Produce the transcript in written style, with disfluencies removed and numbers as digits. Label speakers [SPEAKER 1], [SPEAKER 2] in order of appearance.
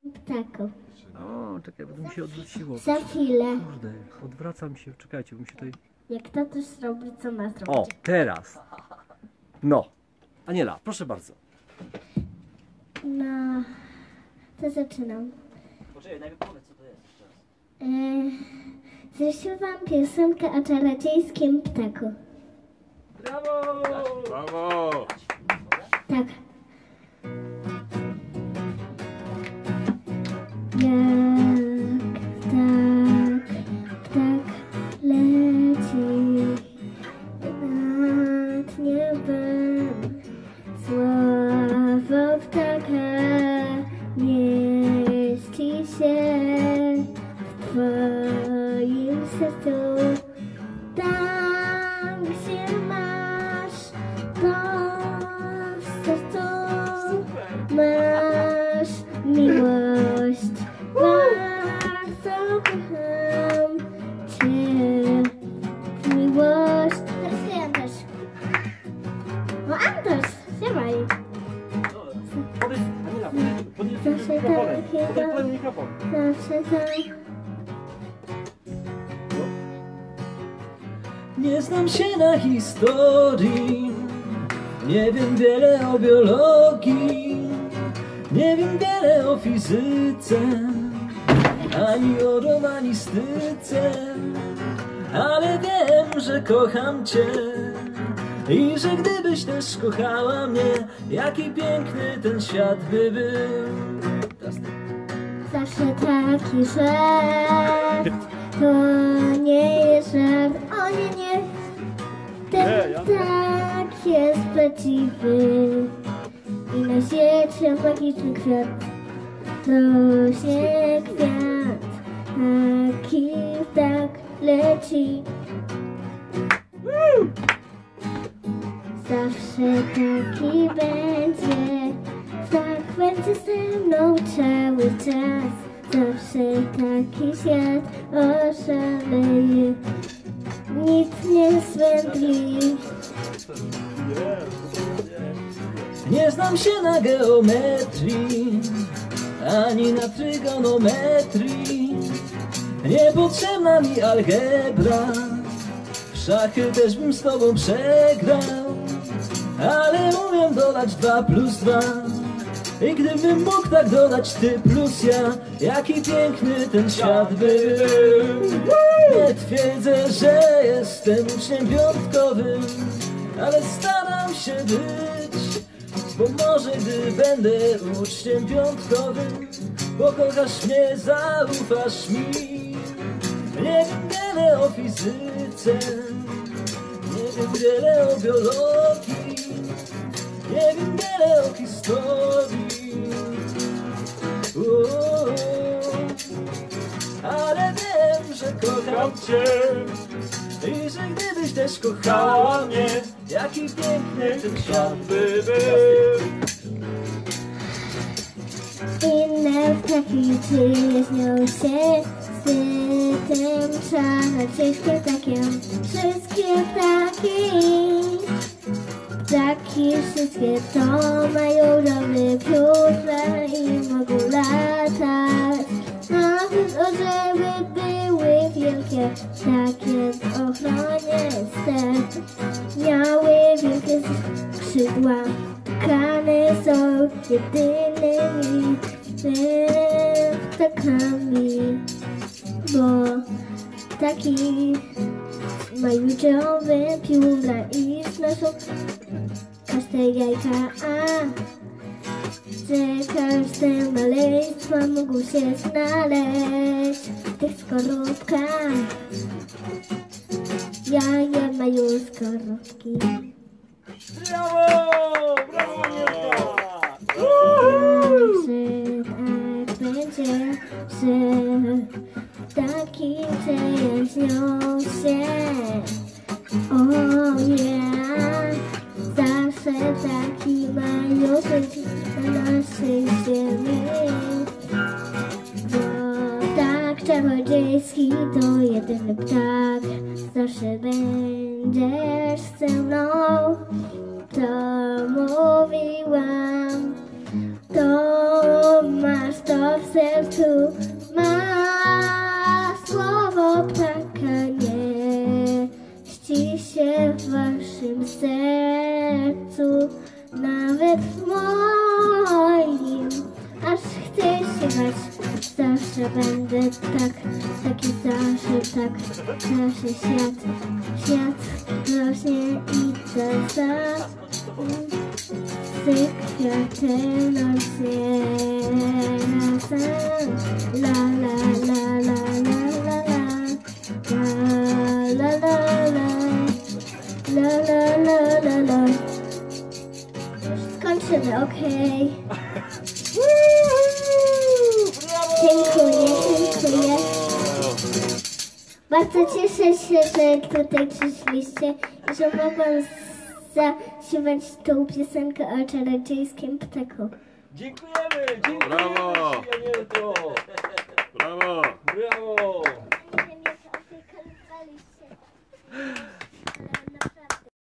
[SPEAKER 1] ptaków.
[SPEAKER 2] O, czekaj, bo to mi się odwróciło.
[SPEAKER 1] Za chwilę.
[SPEAKER 2] Kurde, odwracam się, czekajcie, bo mi się tutaj...
[SPEAKER 1] Jak tatuś zrobi, co ma zrobić?
[SPEAKER 2] O, teraz. No. Aniela, proszę bardzo.
[SPEAKER 1] No, to zaczynam.
[SPEAKER 3] Poczekaj, najpierw powiedz, co to jest jeszcze raz.
[SPEAKER 1] Zaśpiewam piosenkę o czarodziejskim ptaku.
[SPEAKER 2] Brawo!
[SPEAKER 4] Brawo!
[SPEAKER 1] Tak. Jak ptak leci nad niebem, sława ptaka mieści się w twoim sercu. Tam, gdzie masz to w sercu, masz miłość. Bardzo kocham cię, miłość. Teraz ty, Antoś. O, Antoś, śpiewaj.
[SPEAKER 2] Powiedz, Aniela, podnieś
[SPEAKER 1] Zawsze
[SPEAKER 2] mikrofonem.
[SPEAKER 1] takiego,
[SPEAKER 2] Podnieś mikrofon.
[SPEAKER 1] zawsze tak.
[SPEAKER 3] Nie znam się na historii, nie wiem wiele o biologii, nie wiem wiele o fizyce, ani o romanistyce, ale wiem, że kocham cię i że gdybyś też kochała mnie, jaki piękny ten świat by był.
[SPEAKER 1] Zawsze taki żart, to nie jest żart, o nie, nie. Ten ptak jest prawdziwy i na świecie magiczny kwiat. Rośnie kwiat, taki ptak leci. Zawsze taki będzie, tak będzie ze mną cały czas. Zawsze taki świat oszaleje, nic nie zwędli.
[SPEAKER 3] Nie znam się na geometrii, ani na trygonometrii. Niepotrzebna mi algebra, w szachy też bym z tobą przegrał. Ale umiem dodać 2 plus 2 i gdybym mógł tak dodać ty plus ja, jaki piękny ten świat był. Nie twierdzę, że jestem uczniem piątkowym, ale staram się być, bo może gdy będę uczniem piątkowym, pokochasz mnie, zaufasz mi. Nie wiem wiele o fizyce, nie wiem wiele o biologii, nie wiem wiele o historii, ale wiem, że kocham cię i że gdybyś też kochała mnie, jaki piękny ten świat by był.
[SPEAKER 1] Inne ptaki przyjaźnią się z tym czarodziejskim ptakiem. Wszystkie ptaki, ptaki wszystkie to mają dobre pióra i mogą latać. Nawet orzeły były wielkie, takie w ochronie serc. Miały wielkie skrzydła, ptakany są jedynymi ptakami, bo ptaki mają dziobę pióra i znoszą każde jajka, że każde maleństwa mogą się znaleźć w tych skorupkach. Jaja mają skorupki.
[SPEAKER 2] Brawo! Brawo, Anielka!
[SPEAKER 1] Że tak będzie, że ptaki przyjaźnią się. O yeah. Zawsze ptaki mają żyć na naszej ziemi. Bo ptak czarodziejski to jedyny ptak. Zawsze będziesz ze mną. To mówiłam, to to masz to w sercu, masz słowo ptaka, mieści się w waszym sercu, nawet w moim. Aż chcę śpiewać, zawsze będę taki zawsze tak, zawsze świat rośnie i to kwiatem nośnie razem. La la la la la la la la la la la la la. Już skończymy, okej. Dziękuję. Bardzo cieszę się, że tutaj przyszliście i że mogłam zaśpiewać tą piosenkę o czarodziejskim ptaku.
[SPEAKER 3] Dziękujemy!
[SPEAKER 2] Brawo!